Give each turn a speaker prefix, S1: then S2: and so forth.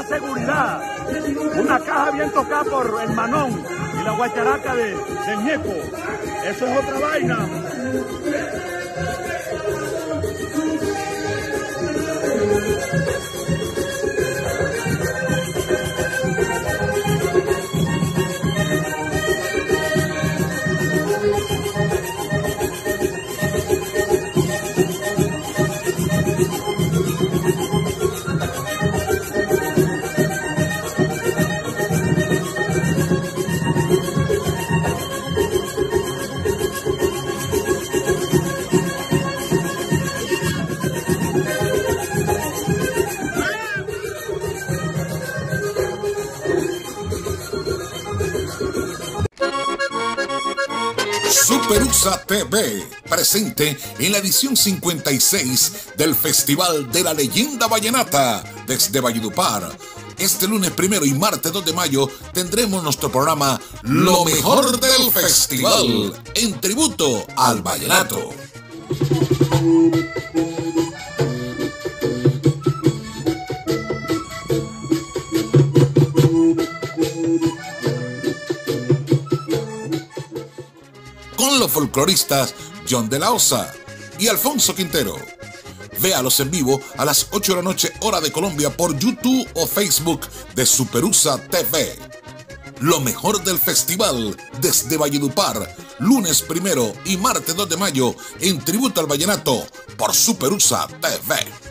S1: seguridad. Una caja bien tocada por el Manón y la guacharaca de Ñeco. Eso es otra vaina.
S2: Superusa TV, presente en la edición 56 del Festival de la Leyenda Vallenata desde Valledupar. Este lunes 1 y martes 2 de mayo tendremos nuestro programa Lo Mejor del Festival, en tributo al vallenato. Con los folcloristas John de la Osa y Alfonso Quintero. Véalos en vivo a las 8 de la noche, hora de Colombia, por YouTube o Facebook de Superusa TV. Lo mejor del festival desde Valledupar, lunes 1 y martes 2 de mayo, en tributo al vallenato por Superusa TV.